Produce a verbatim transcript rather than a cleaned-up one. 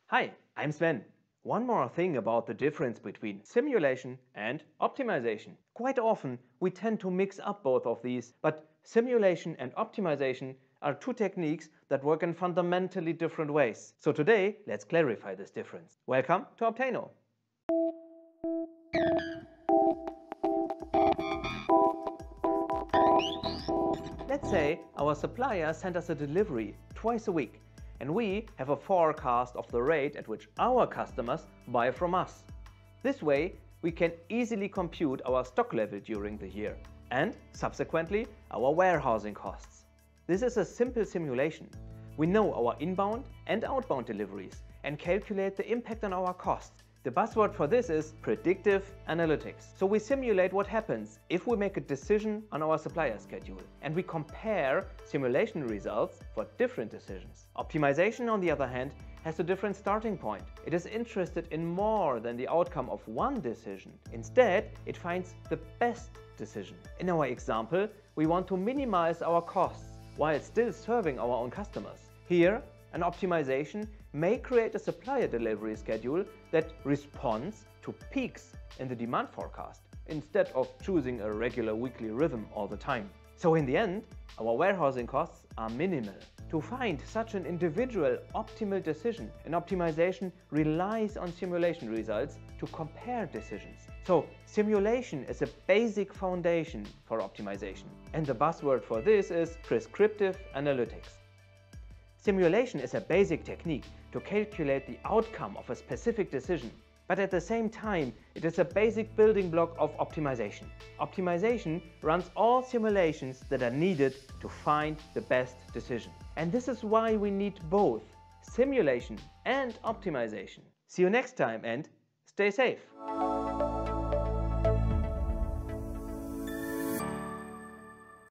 Hi, I'm Sven. One more thing about the difference between simulation and optimization. Quite often we tend to mix up both of these, but simulation and optimization are two techniques that work in fundamentally different ways. So today, let's clarify this difference. Welcome to Obtaino. Let's say our supplier sent us a delivery twice a week, and we have a forecast of the rate at which our customers buy from us. This way, we can easily compute our stock level during the year and, subsequently, our warehousing costs. This is a simple simulation. We know our inbound and outbound deliveries and calculate the impact on our costs. The buzzword for this is predictive analytics. So we simulate what happens if we make a decision on our supplier schedule, and we compare simulation results for different decisions. Optimization, on the other hand, has a different starting point. It is interested in more than the outcome of one decision. Instead, it finds the best decision. In our example, we want to minimize our costs while still serving our own customers. Here, an optimization may create a supplier delivery schedule that responds to peaks in the demand forecast, instead of choosing a regular weekly rhythm all the time. So in the end, our warehousing costs are minimal. To find such an individual optimal decision, an optimization relies on simulation results to compare decisions. So simulation is a basic foundation for optimization. And the buzzword for this is prescriptive analytics. Simulation is a basic technique to calculate the outcome of a specific decision, but at the same time, it is a basic building block of optimization. Optimization runs all simulations that are needed to find the best decision. And this is why we need both simulation and optimization. See you next time and stay safe!